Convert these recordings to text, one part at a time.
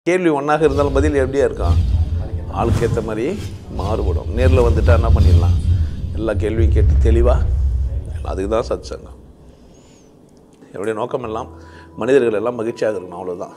கேள்வி ஒன்றாக இருந்தாலும் பதில் எப்படியா இருக்கும்? ஆளுக்கு ஏற்ற மாதிரி மாறுபடும். நேரில் வந்துட்டா என்ன பண்ணிடலாம்? எல்லா கேள்வியும் கேட்டு தெளிவாக, அதுக்கு தான் சத் சங்கம். என்னுடைய நோக்கம் எல்லாம் மனிதர்கள் எல்லாம் மகிழ்ச்சியாக இருக்கணும், அவ்வளோதான்.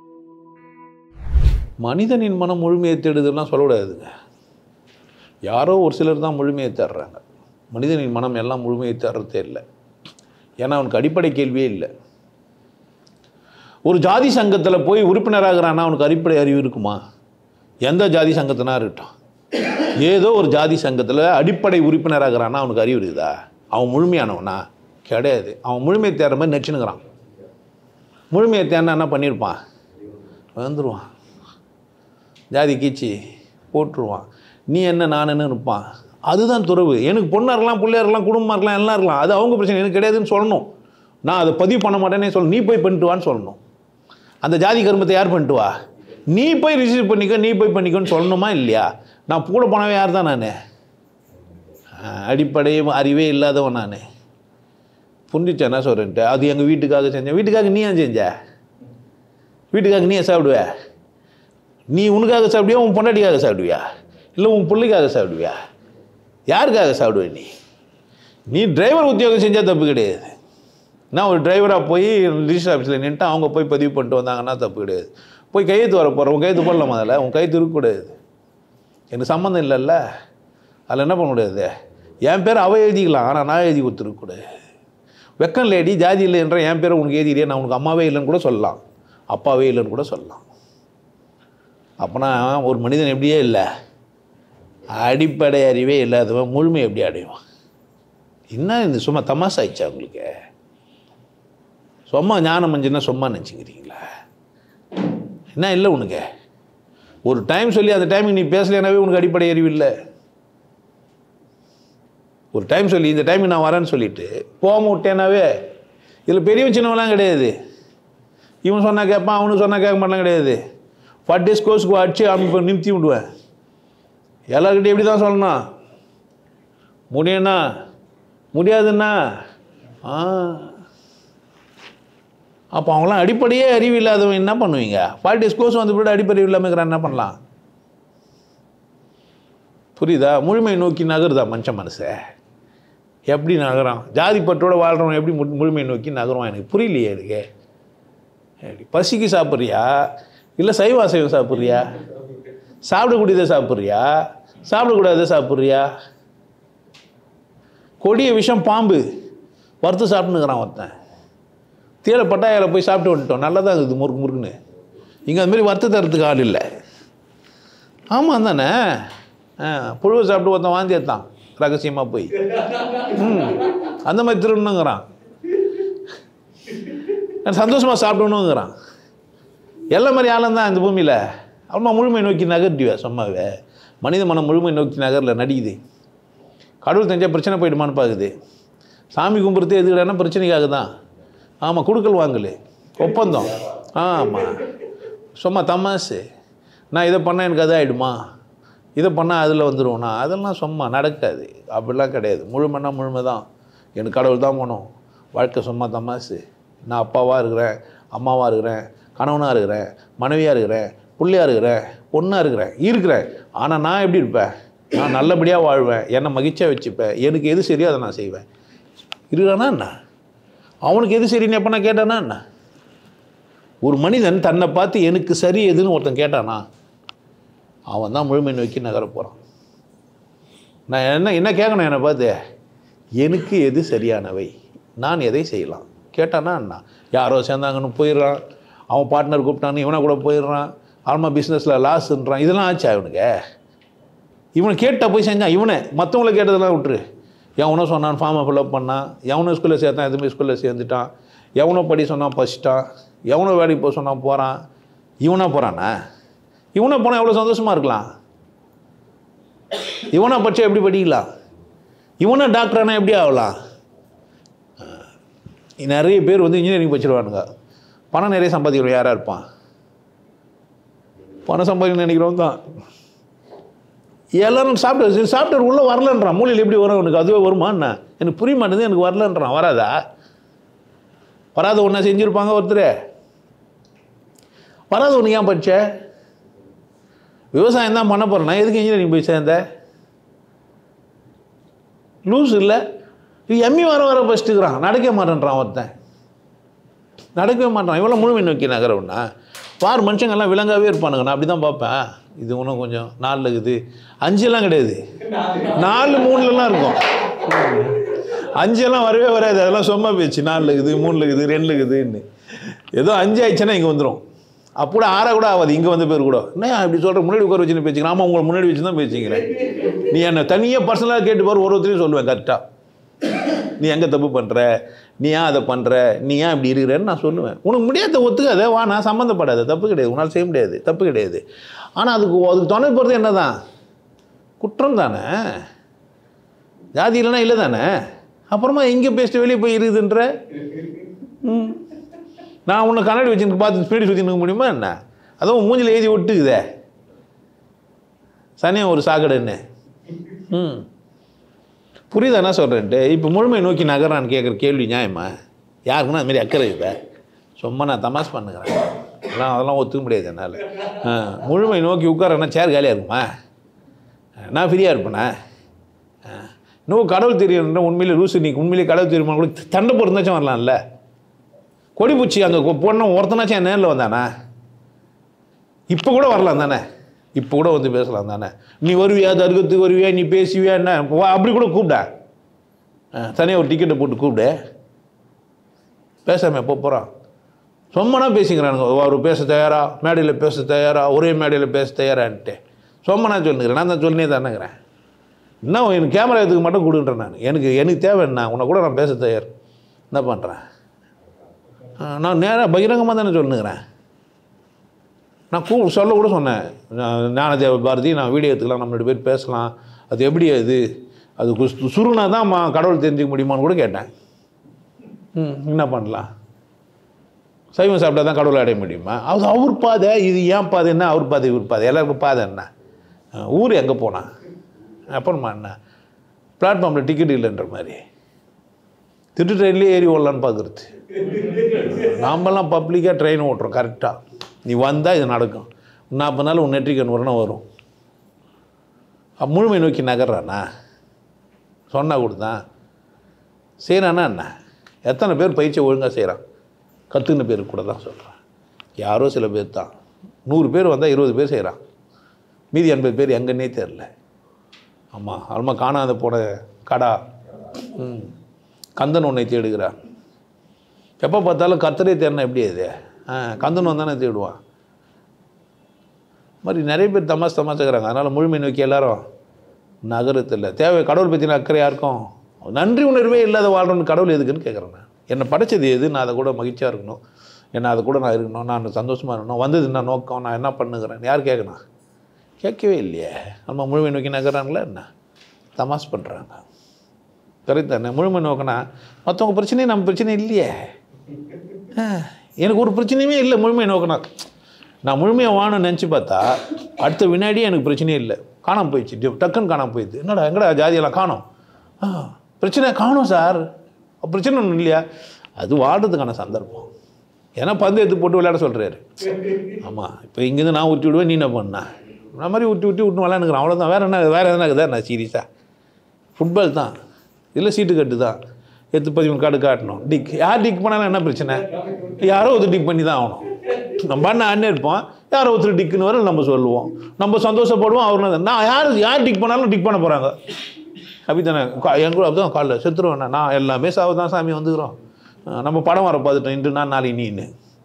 மனிதனின் மனம் முழுமையை தேடுதுன்னா சொல்லக்கூடாதுங்க. யாரோ ஒரு சிலர் தான் முழுமையை தேடுறாங்க. மனிதனின் மனம் எல்லாம் முழுமையை தேடுறதே இல்லை. ஏன்னா அவனுக்கு அடிப்படை கேள்வியே இல்லை. ஒரு ஜாதி சங்கத்தில் போய் உறுப்பினராகிறான்னா அவனுக்கு அடிப்படை அறிவு இருக்குமா? எந்த ஜாதி சங்கத்தினா இருக்கட்டும், ஏதோ ஒரு ஜாதி சங்கத்தில் அடிப்படை உறுப்பினராகிறான்னா அவனுக்கு அறிவு இருக்குதா? அவன் முழுமையானவனா? கிடையாது. அவன் முழுமையை தேடுற மாதிரி நடிச்சுனுக்கிறான். முழுமையை தேடினா என்ன பண்ணியிருப்பான்? வந்துடுவான், ஜாதி கீச்சி போட்டுருவான். நீ என்ன நானுன்னு இருப்பான். அதுதான் துறவு. எனக்கு பொண்ணாக இருக்கலாம், பிள்ளையா இருக்கலாம், குடும்பமாக இருக்கலாம், எல்லாம் இருக்கலாம். அது அவங்க பிரச்சனை, எனக்கு கிடையாதுன்னு சொல்லணும். நான் அதை பதிவு பண்ண மாட்டேனே சொல்லணும். நீ போய் பண்ணிட்டுவான்னு சொல்லணும். அந்த ஜாதி கர்மத்தை யார் பண்ணிட்டு வா? நீ போய் ரிசீவ் பண்ணிக்கோ, நீ போய் பண்ணிக்கோன்னு சொல்லணுமா இல்லையா? நான் கூட போனவே யார் தான்? நான் அடிப்படை அறிவே இல்லாதவன். நான் புரிஞ்சிச்சேன் என்ன சொல்கிறேன்ட்டு. அது எங்கள் வீட்டுக்காக செஞ்சேன். வீட்டுக்காக நீ ஏன் செஞ்ச? வீட்டுக்காக நீ சாப்பிடுவியா? நீ உனக்காக சாப்பிடுவியா? உன் பொண்டாட்டிக்காக சாப்பிடுவியா? இல்லை உன் பிள்ளைக்காக சாப்பிடுவியா? யாருக்காக சாப்பிடுவே? நீ டிரைவர் உத்தியோகம் செஞ்சால் தப்பு கிடையாது. நான் ஒரு டிரைவராக போய் ரிஜிஸ்டர் ஆஃபீஸில் நின்ட்டு அவங்க போய் பதிவு பண்ணிட்டு வந்தாங்கன்னா தப்பு கிடையாது. போய் கையெழுத்து வர போகிறேன், உன் கையெழுத்து போடலாமா? அதில் உன் கையெழுத்து இருக்கக்கூடாது. எனக்கு சம்மந்தம் இல்லைல்ல. அதில் என்ன பண்ண முடியாது? என் பேர் அவள் எழுதிக்கலாம், ஆனால் நான் எழுதி கொடுத்துருக்கக்கூடாது. வெக்கம் லேடி ஜாதி இல்லைன்ற என் பேரை உனக்கு எழுதிறியே, நான் உனக்கு அம்மாவே இல்லைன்னு கூட சொல்லலாம், அப்பாவே இல்லைன்னு கூட சொல்லலாம். அப்போனா ஒரு மனிதன் எப்படியே இல்லை, அடிப்படை அறிவே இல்லாதவன் முழுமை எப்படி அடைவான்? என்ன இந்த சும்மா தமாசாயிடுச்சா உங்களுக்கு? சும்மா ஞானம் மஞ்சுன்னா சும்மா நினச்சிக்கிறீங்களா? என்ன இல்லை உனக்கு? ஒரு டைம் சொல்லி அந்த டைமுக்கு நீ பேசலைனாவே உனக்கு அடிப்படை அறிவு இல்லை. ஒரு டைம் சொல்லி இந்த டைமுக்கு நான் வரேன்னு சொல்லிவிட்டு போகாம விட்டேனாவே, இதில் பெரிய சின்னவெல்லாம் கிடையாது. இவன் சொன்னால் கேட்பான், அவனுக்கு சொன்னால் கேட்க மாட்டான் கிடையாது. 40 days கோர்ஸுக்கு அடிச்சு இப்போ நிறுத்தி விடுவேன். எல்லாருக்கிட்டையும் எப்படி தான் சொல்லணும்? முடியும்னா முடியாதுன்னா அப்போ அவங்களாம் அடிப்படையே அறிவு இல்லாதவன் என்ன பண்ணுவீங்க? 40 days கோர்ஸ் வந்து கூட அடிப்படை இல்லாமல் இருக்கிறான், என்ன பண்ணலாம்? புரியுதா? முழுமை நோக்கி நகருதா மனுஷன் மனசை? எப்படி நகரான்? ஜாதி பற்றோடு வாழ்கிறவன் எப்படி முழுமை நோக்கி நகருவான்? எனக்கு புரியலையே. எனக்கு பசிக்கு சாப்பிட்றியா, இல்லை சைவ அசைவம் சாப்பிட்றியா? சாப்பிடக்கூடியதை சாப்பிட்றியா, சாப்பிடக்கூடாத சாப்பிட்றியா? கொடிய விஷம் பாம்பு வறுத்து சாப்பிட்டுனுக்கிறான் ஒருத்தன். தேலை பட்டாயால போய் சாப்பிட்டு வந்துட்டோம், நல்லா தான் இருக்குது முறுக்கு முறுக்குன்னு. இங்கே அதுமாரி வறுத்து தரத்துக்கு ஆள் இல்லை. ஆமாம் தானே? புழுவை சாப்பிட்டு ஒருத்தன் வாந்தி எடுத்தான் ரகசியமாக போய். அந்த மாதிரி திருடணுங்கிறான், சந்தோஷமாக சாப்பிடணுங்கிறான். எல்லா மாதிரி ஆளும் தான் இந்த பூமியில். அப்புறமா முழுமை நோக்கி நகர்டிவா? சும்மாவே மனித மனம் முழுமை நோக்கி நகரில் நடிக்குது. கடவுள் தெரிஞ்சால் பிரச்சனை போயிடுமான்னு பார்க்குது. சாமி கும்பிட்றது எதுக்குடானா பிரச்சனைக்காக தான். ஆமாம், கொடுக்கல் வாங்கல் ஒப்பந்தம். ஆமாம், சும்மா தமாசு. நான் இதை பண்ணால் எனக்கு அது ஆகிடுமா, இதை பண்ணால் அதில் வந்துடுவோண்ணா, அதெல்லாம் சும்மா நடக்காது. அப்படிலாம் கிடையாது. முழுமைன்னா முழுமை தான். எனக்கு கடவுள் தான் போகணும். வாழ்க்கை சும்மா தமாசு. நான் அப்பாவாக இருக்கிறேன், அம்மாவாக இருக்கிறேன், கணவனாக இருக்கிறேன், மனைவியாக இருக்கிறேன், பிள்ளையாக இருக்கிறேன், பொண்ணாக இருக்கிறேன். ஆனால் நான் எப்படி இருப்பேன்? நான் நல்லபடியாக வாழ்வேன், என்னை மகிழ்ச்சியாக வச்சுப்பேன், எனக்கு எது சரியோ அதை நான் செய்வேன். இருக்கிறானா என்ன? அவனுக்கு எது சரின்னு எப்போ நான் கேட்டானா என்ன? ஒரு மனிதன் தன்னை பார்த்து எனக்கு சரி எதுன்னு ஒருத்தன் கேட்டானா அவன் தான் முழுமை நோக்கி நகர போகிறான். நான் என்ன கேட்கணும் என்னை பார்த்து? எனக்கு எது சரியானவை, நான் எதை செய்யலாம் கேட்டானா என்ன? யாரோ சேர்ந்தாங்கன்னு போயிடுறான், அவன் பார்ட்னர் கூப்பிட்டான்னு இவனை கூட போயிடுறான், ஆல்மா பிஸ்னஸில் லாஸ்ன்றான். இதெல்லாம் ஆச்சா இவனுக்கு? இவனை கேட்டால் போய் செஞ்சான். இவனை மற்றவங்களை கேட்டதெல்லாம் விட்டுரு. எவனோ சொன்னான் ஃபார்மை ஃபில்அப் பண்ணான், எவனோ ஸ்கூலில் சேர்த்தான் எதுவுமே ஸ்கூலில் சேர்ந்துட்டான், எவனோ படி சொன்னான் படிச்சிட்டான், எவனோ வேலைக்கு போக சொன்னான் போகிறான். இவனா போகிறானா? இவனை போனால் எவ்வளோ சந்தோஷமாக இருக்கலாம்? இவனா படித்தா எப்படி படிக்கலாம்? இவனா டாக்டரானா எப்படி ஆகலாம்? நிறைய பேர் வந்து இன்ஜினியரிங் படிச்சிருவானுங்க, பணம் நிறைய சம்பாதிக்கிறோம். யாராக இருப்பான்? பணம் சம்பாதிக்கணும்னு நினைக்கிறவன் தான். எல்லோரும் சாஃப்ட்வேர் உள்ளே வரலன்றான். மூலையில் எப்படி வரும் உனக்கு? அதுவே வருமா என்ன? எனக்கு புரிய மாட்டேங்குது, எனக்கு வரலன்றான். வராதா? வராத ஒன்றா செஞ்சுருப்பாங்க ஒருத்தர். வராது ஒன்று ஏன் படித்த? விவசாயம் தான் பண்ண போகிறேன்னா எதுக்கு இன்ஜினியரிங் போய் சேர்ந்த? லூஸ் இல்லை. எம்மி வர பஸ்ட்டுக்கிறான், நடக்கவே மாட்டேன்றான் ஒருத்தன், நடக்கவே மாட்டான். இவ்வளோ முழுமை நோக்கி நகரவுன்னா பார் மனுஷங்கள்லாம் விலங்காகவே இருப்பானுங்க. நான் அப்படி தான் பார்ப்பேன். இது இன்னும் கொஞ்சம் 4 இருக்குது, 5 கிடையாது, 4 3 இருக்கும். 5 வரவே வராது. அதெல்லாம் சும்மா பேச்சு. 4 இருக்குது, 3 இருக்குது, 2 இருக்குதுன்னு. ஏதோ 5 ஆயிடுச்சுன்னா இங்கே வந்துடும். அப்போ கூட 6 கூட ஆகாது. இங்கே வந்து பேர் கூட என்ன இப்படி சொல்கிற, முன்னாடி உட்கார வச்சுன்னு பேசிக்கிறேன். ஆமாம், உங்களை முன்னாடி வச்சு தான் பேசிக்கிறேன். நீ என்னை தனியாக பர்சனலாக கேட்டு பாரு, ஒருத்தரையும் சொல்லுவேன் கரெக்டாக. நீ எங்கே தப்பு பண்ணுற, நீ ஏன் அதை பண்ணுற, நீ ஏன் இப்படி இருக்கிறன்னு நான் சொல்லுவேன். உனக்கு முடியாத ஒத்துக்காத, வா, நான் சம்மந்தப்படாத, தப்பு கிடையாது, உன்னால் செய்ய முடியாது, தப்பு கிடையாது. ஆனால் அதுக்கு துணை போகிறது என்ன தான்? குற்றம் தானே. ஜாதி இல்லைன்னா இல்லை தானே. அப்புறமா எங்கே பேசிட்டு வெளியே போய் இருக்குதுன்ற. நான் உன்னை கண்ணாடி வச்சுன்னு பார்த்து ஸ்பீடு சுற்றி நிற்க முடியுமா என்ன? அதுவும் மூஞ்சில் எழுதி ஒட்டுக்குதே சனியம் ஒரு சாக்கடைன்னு. புரியுதா என்ன சொல்கிறேன்ட்டு? இப்போ முழுமை நோக்கி நகரான்னு கேட்குற கேள்வி நியாயமா? யாருக்குன்னா அதுமாரி அக்கறை இல்லை. சும்மா நான் தமாஸ் பண்ணுகிறேன். அதெல்லாம் ஒத்துக்க முடியாது என்னால். முழுமை நோக்கி உட்காரன்னா சேர் காலியாக இருக்குமா? நான் ஃப்ரீயாக இருப்பேண்ணா? இன்னும் கடவுள் தெரியும்ன்ற உண்மையிலே லூசு. நீ உண்மையிலே கடவுள் தெரியுமா கூட சண்டை போட்டுருந்தாச்சும் வரலாம்ல. கொடி பூச்சி அங்கே பொண்ணு ஒருத்தனாச்சும் என் நேரில் வந்தானா? இப்போ கூட வரலாம் தானே, இப்போ கூட வந்து பேசலாம் தானே. நீ வருவியா, தர்க்கத்துக்கு வருவியா, நீ பேசுவியா, என்ன அப்படி கூட கூப்பிட. தனியாக ஒரு டிக்கெட்டை போட்டு கூப்பிடு, பேசாமல் போகிறான். சொம்மனா பேசிக்கிறானுங்க. அவர் பேச தயாரா, மேடையில் பேச தயாரா, ஒரே மேடையில் பேச தயாரான்ட்டு சொம்மனா சொல்லுங்கிறேன். நான் தான் சொல்லினே தானேங்கிறேன். இன்னும் எனக்கு கேமரா இதுக்கு மட்டும் கொடுன்றேன். நான் எனக்கு தேவை என்ன, உன்னை கூட நான் பேச தயார். என்ன பண்ணுறேன் நான்? நேராக பகிரங்கமாக தானே சொல்லுங்கிறேன். நான் சொல்ல கூட சொன்னேன். ஞானதேவ பாரதி, நான் வீடியோ எடுத்துக்கலாம், நம்ம 2 பேர் பேசலாம். அது எப்படி அது சுருனா தான் கடவுள் தெரிஞ்சுக்க முடியுமான்னு கூட கேட்டேன். என்ன பண்ணலாம்? சைவம் சாப்பிட்டா தான் கடவுளை அடைய முடியுமா? அது அவர் பாதை, இது ஏன் பாதை என்ன, அவர் பாதை இவர் பாதை, எல்லாருக்கும் பாதை என்ன? ஊர் எங்கே போனா அப்புறமா என்ன? பிளாட்ஃபார்மில் டிக்கெட் இல்லைன்ற மாதிரி திட்டு ட்ரெயின்லேயே ஏறி ஓடலான்னு பார்க்குறது. நாமெல்லாம் பப்ளிக்காக ட்ரெயின் ஓட்டுறோம் கரெக்டாக. நீ வந்தால் இது நடக்கும். 40 நாள் உன் நெற்றிக்கண் வரணும் வரும். முழுமை நோக்கி நகர்றானா? சொன்னால் கூட தான் செய்கிறானா என்ன? எத்தனை பேர் பயிற்சி ஒழுங்காக செய்கிறான்? கற்றுக்கின பேர் கூட தான் சொல்கிறேன். யாரோ சில பேர் தான். 100 பேர் வந்தால் 20 பேர் செய்கிறான். மீதி 80 பேர் எங்கன்னே தெரில. ஆமாம், அல்மா காணாத போன கடா கந்தன் உன்னை தேடுகிறான். எப்போ பார்த்தாலும் கத்தரே தேடினா எப்படி அது? கந்தன் வந்தானே தேடுவான். மாதிரி நிறைய பேர் தமாசுக்கிறாங்க. அதனால் முழுமை நோக்கி எல்லாரும் நகரத்தில் தேவை. கடவுள் பற்றின அக்கறை யாருக்கும் நன்றி உணர்வே இல்லாத வாழ்றோன்னு கடவுள் எதுக்குன்னு கேட்குறேன். நான் என்னை படைச்சது எது? நான் அதை கூட மகிழ்ச்சியாக இருக்கணும், அதை கூட நான் இருக்கணும், நான் சந்தோஷமாக இருக்கணும். வந்தது என்ன நோக்கம், நான் என்ன பண்ணுகிறேன் யார் கேட்கணும்? கேட்கவே இல்லையே. நம்ம முழுமை நோக்கி நகர்றாங்களா என்ன? தமாஸ் பண்ணுறாங்க. கரெக்ட் தானே? முழுமை நோக்கினா மற்றவங்க பிரச்சனையே நம்ம பிரச்சனை இல்லையே. எனக்கு ஒரு பிரச்சனையுமே இல்லை முழுமையை நோக்கினா. நான் முழுமையாக வாழணும்னு நினச்சி பார்த்தா அடுத்த வினாடியே எனக்கு பிரச்சனையே இல்லை. காணாமல் போயிடுச்சு, டக்குன்னு காணாமல் போயிடுது. எங்கடா ஜாதியெல்லாம் காணோம். பிரச்சனை காணும் சார், பிரச்சனை ஒன்றும் இல்லையா? அது வாழ்கிறதுக்கான சந்தர்ப்பம். ஏன்னா பந்து எடுத்து போட்டு விளையாட சொல்கிறாரு. ஆமாம், இப்போ இங்கேருந்து நான் ஊற்றி விடுவேன், நீ என்ன பண்ணா? நான் மாதிரி விட்டு விளையாண்டுக்கிறேன். அவ்வளோதான். வேறு எதனா இருக்குதா? நான் சீரியஸாக ஃபுட்பால் தான், இல்லை சீட்டு கட்டு தான். 8-13 கார்டு காட்டணும். டிக் யார் டிக் பண்ணாலும் என்ன பிரச்சனை? யாரோ ஒருத்தர் டிக் பண்ணி தான் ஆகணும். நம்ம அண்ணே இருப்போம், யாரோ ஒருத்தர் டிக்குன்னு வர நம்ம சொல்லுவோம், நம்ம சந்தோஷப்படுவோம். அவர் நான் யார் டிக் பண்ணாலும் டிக் பண்ண போகிறாங்க. அப்படி தானே? என் கூட அப்படி தான் காலில் செத்துருவேண்ணா. நான் எல்லாமே சாவு தான் சாமி வந்துக்கிறோம். நம்ம படம் வர பார்த்துட்டோம். இன்று நான் நாளை நீன்னு.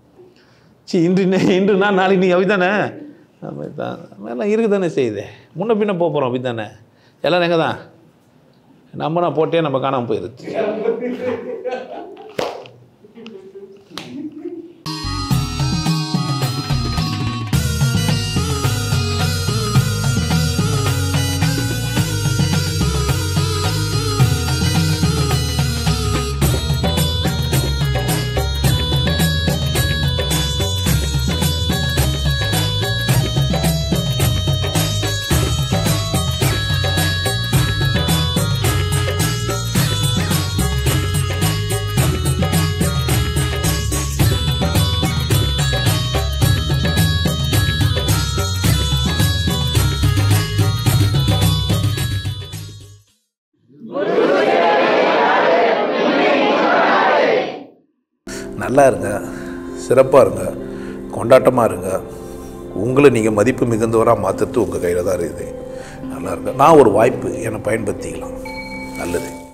இன்று நான் நாளை நீ. அப்படி தானே? அப்படி தான் எல்லாம் இருக்கு தானே செய்யுது. முன்ன பின்ன போகிறோம். அப்படி தானே? எல்லோரும் எங்கே தான் நம்ம போட்டே நம்ம காணாமல் போயிடுது. நல்லா இருங்க, சிறப்பாக இருங்க, கொண்டாட்டமாக இருங்க. உங்களை நீங்கள் மதிப்பு மிகுந்தவராக மாற்றுறது உங்கள் கையில் தான் இருக்குது. நல்லா இருங்க. நான் ஒரு வாய்ப்பு என்னை பயன்படுத்திக்கலாம். நல்லது.